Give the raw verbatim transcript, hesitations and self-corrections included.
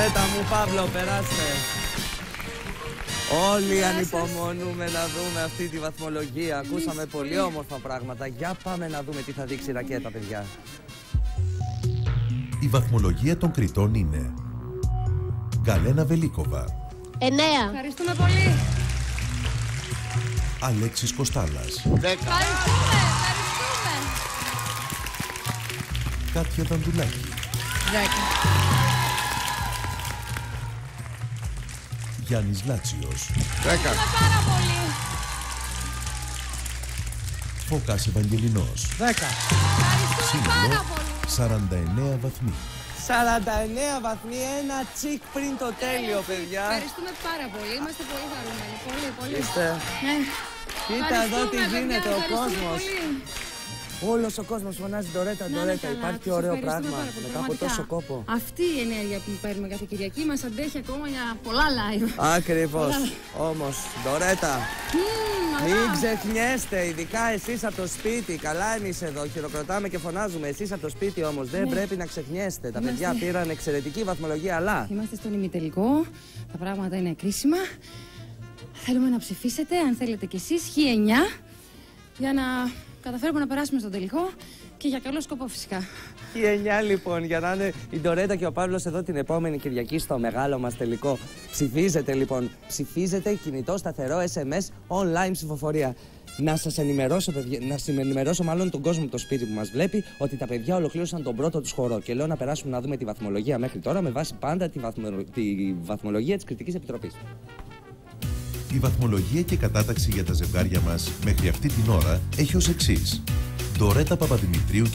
Ντορέτα μου, Παύλο, περάστε. Όλοι ανυπομονούμε να δούμε αυτή τη βαθμολογία. Ακούσαμε πολύ όμορφα πράγματα. Για πάμε να δούμε τι θα δείξει η ρακέτα, παιδιά. Η βαθμολογία των κριτών είναι Γκαλένα Βελίκοβα, εννέα. Ευχαριστούμε πολύ. Αλέξης Κοστάλας, δέκα. Ευχαριστούμε, ευχαριστούμε. Κάτια Δαντουλάκη, δέκα. Γιάννης Λάτσιος, δέκα. Πάρα πολύ. Φώκας Ευαγγελινός. δέκα. Ευχαριστούμε πάρα Σύνολο πολύ. σαράντα εννέα βαθμοί. σαράντα εννέα βαθμοί, ένα τσικ πριν το τέλειο, παιδιά. Ευχαριστούμε πάρα πολύ. Είμαστε πολύ χαρούμενοι. Πολύ, πολύ. Είστε. Ναι. Κοίτα εδώ τι Ευχαριστούμε, γίνεται, παιδιά, ο ευχαριστούμε κόσμος. πολύ. Όλος ο κόσμος φωνάζει Ντορέτα, Να είναι Ντορέτα. καλά, Υπάρχει τους ωραίο ευχαριστούμε πράγμα πάρα πολύ, μετά από πραγματικά. τόσο κόπο. Αυτή η ενέργεια που παίρνουμε κάθε Κυριακή μας αντέχει ακόμα για πολλά live. Ακριβώς. Όμως, Ντορέτα, Μμμ, μην ωραία. ξεχνιέστε, ειδικά εσείς από το σπίτι. Καλά, εμείς εδώ χειροκροτάμε και φωνάζουμε. Εσείς από το σπίτι όμως δεν πρέπει να ξεχνιέστε. Τα παιδιά Είμαστε. πήραν εξαιρετική βαθμολογία, αλλά Είμαστε στον ημιτελικό. Τα πράγματα είναι κρίσιμα. Θέλουμε να ψηφίσετε, αν θέλετε κι εσείς, χ εννιά, για να καταφέρουμε να περάσουμε στον τελικό και για καλό σκοπό φυσικά. η εννιά λοιπόν, για να είναι η Ντορέτα και ο Παύλος εδώ την επόμενη Κυριακή στο μεγάλο μας τελικό. Ψηφίζετε λοιπόν, ψηφίζετε κινητό σταθερό ες εμ ες online ψηφοφορία. Να σας ενημερώσω, παιδιά, να σας ενημερώσω μάλλον τον κόσμο από το σπίτι που μας βλέπει ότι τα παιδιά ολοκλήρωσαν τον πρώτο τους χορό. Και λέω να περάσουμε να δούμε τη βαθμολογία μέχρι τώρα με βάση πάντα τη, βαθμολο... τη βαθμολογία της Κριτικής Επιτροπής. Η βαθμολογία και κατάταξη για τα ζευγάρια μας μέχρι αυτή την ώρα έχει ως εξής. Ντορέτα Παπαδημητρίου